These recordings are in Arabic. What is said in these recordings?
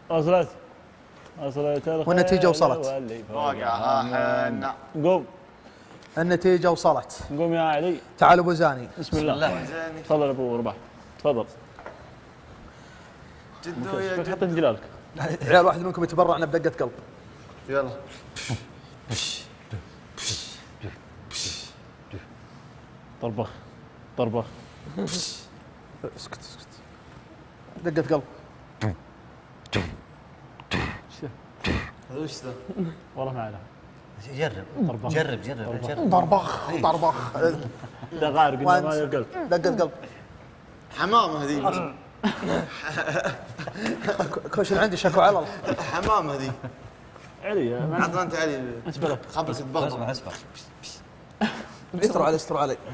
وصلت الخيل والنتيجة وصلت. وقعها حنا. قوم. النتيجة وصلت. قوم يا علي. تعال ابو زاني. بسم الله. تفضل ابو رباح. تفضل. جدو يا جدو. حط جلالك. عيال واحد منكم يتبرعنا بدقة قلب. يلا. طربخ طربخ. اسكت اسكت. دقة قلب. هذا وش ذا؟ والله ما اعرف. جرب جرب جرب جرب. طربخ طربخ. ده غارق انه ما يقلب. دقة قلب. حمامة هذي. كوش اللي عندي شكو على الله. حمامة هذي. علي عطنا انت علي. خبرك تبغى. اسمع استر علي استر علي.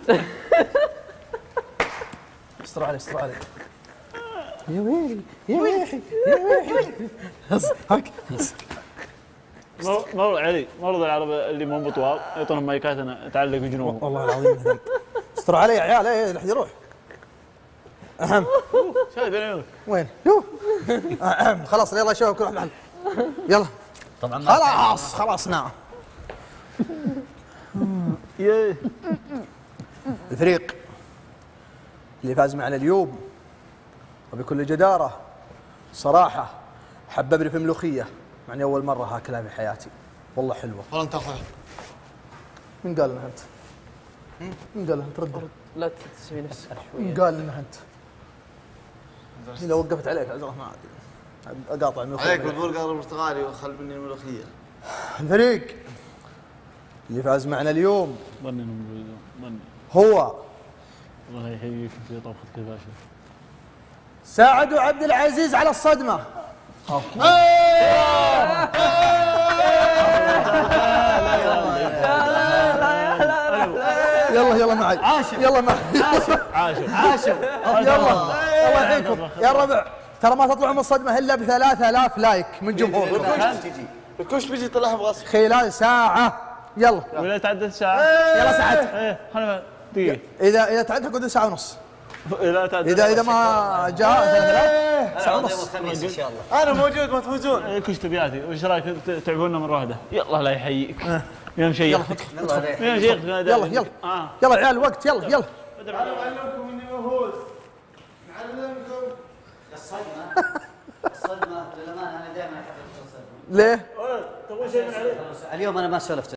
استر علي استر علي. يا ويلي يا ويلي يا ويلي. هاك. مرض علي مرض العرب اللي مو بطوال يعطونهم مايكات تعلق جنوبهم. والله العظيم. استر علي يا عيال. ايه لحد يروح. اهم. شايف عيونك وين؟ يو. اهم. خلاص يلا شباب كل واحد محل. يلا. طبعا خلاص خلاص نعم. الفريق اللي فاز معنا اليوم وبكل جدارة صراحة حببني في الملوخية، يعني أول مرة هاكلها في حياتي، والله حلوة. والله انت اخوي. من قال لنا أنت؟ من قال لنا أنت؟ رد. لا تسوي نفسك شوي. من قال لنا أنت؟ لو وقفت عليك عذرة ما أدري أقاطع الملوخية عليك بالبرجر البرتغالي وخل مني الملوخية. الفريق اللي فاز معنا اليوم ظني انهم ظني هو الله يحييك في طبخة كباشة. ساعد عبد العزيز على الصدمة. يلا يلا معي يلا معي عاشر يلا الله يعينكم يا الربع، ترى ما تطلعوا من الصدمة إلا ب3000 لايك من جمهور. الكوش بيجي يطلعها بغصب. خلال ساعة يلا. ولا تعدت ساعة؟ يلا ساعة. ايه خلنا دقيقة. إذا تعدت حقود ساعة ونص. لا تعدت. إذا ما جاء ساعة ونص. يوم الخميس ان شاء الله. انا موجود ما تفوزون. كوش تبياتي وش رايك تعبونا مرة واحدة؟ يلا الله يحييك. يا مشيخ يا مشيخ. يلا يلا يلا عيال الوقت يلا يلا. نعلمكم اني بفوز. نعلمكم. الصدمه للامانه انا دائما احب الصدمه. ليه؟ تبغى شيء من علي؟ اليوم انا ما سولفت